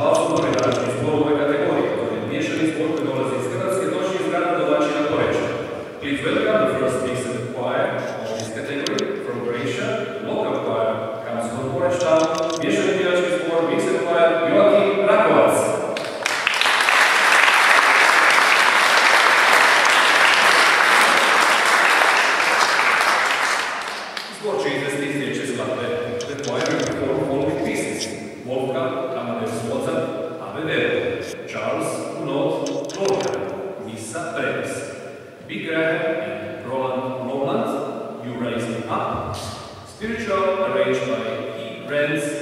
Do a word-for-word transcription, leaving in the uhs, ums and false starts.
apsolutno najvažniji zbor u ovoj kategoriji, to je miješani zbor koji dolazi iz Hrvatske, došli iz grada Domaćina Poreča. Please welcome the first mixed choir of this category from Croatia. Local choir comes from Poreča, miješani pjevački zbor, mixed choir, Joakim Rakovac. Zbor će izvesti sljedeće skladbe. The choir will perform following pieces: Wolfgang Amadeus Mozart, Ave Vero, Charles Gounod Lorca, Missa Brevis, Big Graham and Roland Roland, You Raise Me Up, spiritual arranged by E. Brands